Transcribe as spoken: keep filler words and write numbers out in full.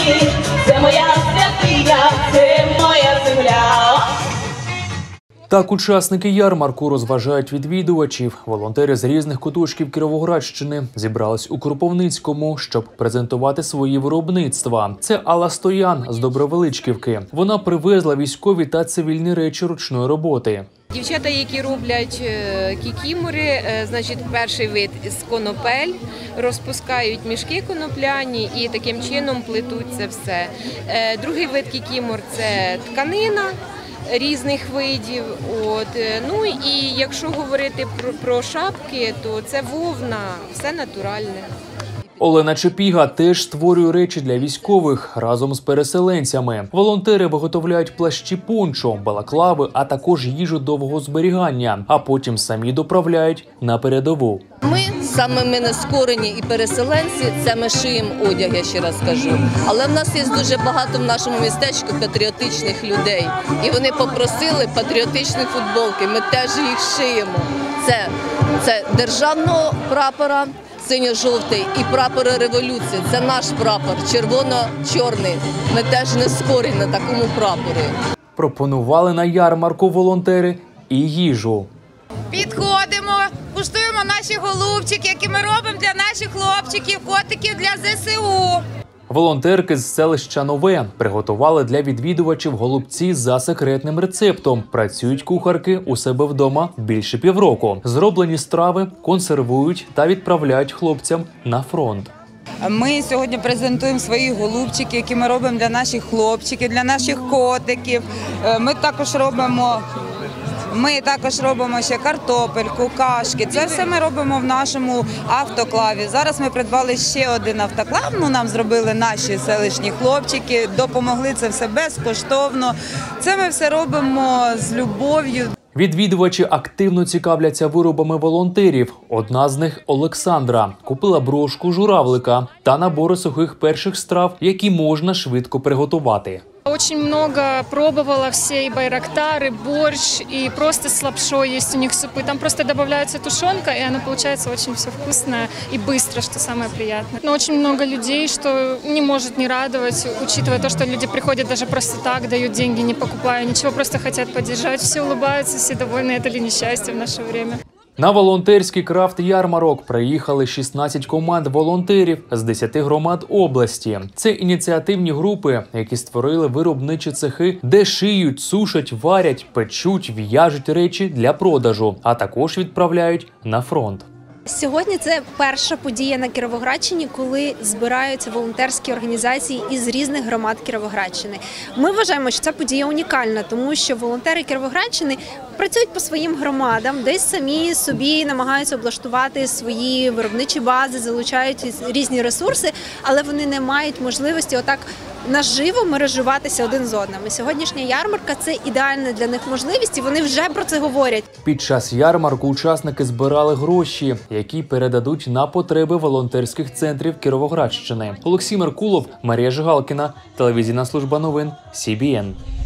Україні, це моя святиня, це моя земля. Так учасники ярмарку розважають відвідувачів. Волонтери з різних куточків Кіровоградщини зібрались у Кропивницькому, щоб презентувати свої виробництва. Це Алла Стоян з Добровеличківки. Вона привезла військові та цивільні речі ручної роботи. Дівчата, які роблять кікімори, значить, перший вид з конопель, розпускають мішки конопляні і таким чином плетуть це все. Другий вид кікімор – це тканина різних видів. От. Ну і якщо говорити про, про шапки, то це вовна, все натуральне. Олена Чепіга теж створює речі для військових разом з переселенцями. Волонтери виготовляють плащі пончо, балаклави, а також їжу довгого зберігання, а потім самі доправляють на передову. Ми, саме ми нескорені і переселенці, це ми шиємо одяг, я ще раз кажу. Але в нас є дуже багато в нашому містечку патріотичних людей. І вони попросили патріотичні футболки, ми теж їх шиємо. Це, це державного прапора, синьо-жовтий, і прапори революції. Це наш прапор, червоно-чорний. Ми теж не скорі на такому прапорі. Пропонували на ярмарку волонтери і їжу. Підходимо, куштуємо наші голубчики, які ми робимо для наших хлопчиків, котиків для зе се у. Волонтерки з селища Нове приготували для відвідувачів голубці за секретним рецептом. Працюють кухарки у себе вдома більше півроку. Зроблені страви консервують та відправляють хлопцям на фронт. Ми сьогодні презентуємо свої голубчики, які ми робимо для наших хлопчиків, для наших котиків. Ми також робимо... Ми також робимо ще картопельку, кашки. Це все ми робимо в нашому автоклаві. Зараз ми придбали ще один автоклав, ну, нам зробили наші селищні хлопчики, допомогли це все безкоштовно. Це ми все робимо з любов'ю. Відвідувачі активно цікавляться виробами волонтерів. Одна з них – Олександра. Купила брошку журавлика та набори сухих перших страв, які можна швидко приготувати. Очень много пробовала все, и байрактар, и борщ, и просто с лапшой есть у них супы. Там просто добавляется тушенка, и оно получается очень все вкусное и быстро, что самое приятное. Но очень много людей, что не может не радовать, учитывая то, что люди приходят даже просто так, дают деньги, не покупая ничего, просто хотят поддержать. Все улыбаются, все довольны, это ли не счастье в наше время. На волонтерський крафт-ярмарок приїхали шістнадцять команд волонтерів з десяти громад області. Це ініціативні групи, які створили виробничі цехи, де шиють, сушать, варять, печуть, в'яжуть речі для продажу, а також відправляють на фронт. Сьогодні це перша подія на Кіровоградщині, коли збираються волонтерські організації із різних громад Кіровоградщини. Ми вважаємо, що ця подія унікальна, тому що волонтери Кіровоградщини працюють по своїм громадам, десь самі собі намагаються облаштувати свої виробничі бази, залучають різні ресурси, але вони не мають можливості отак наживо мережуватися один з одним. І сьогоднішня ярмарка – це ідеальна для них можливість, і вони вже про це говорять. Під час ярмарку учасники збирали гроші, які передадуть на потреби волонтерських центрів Кіровоградщини. Олексій Меркулов, Марія Жигалкіна, телевізійна служба новин Сі Бі Ен.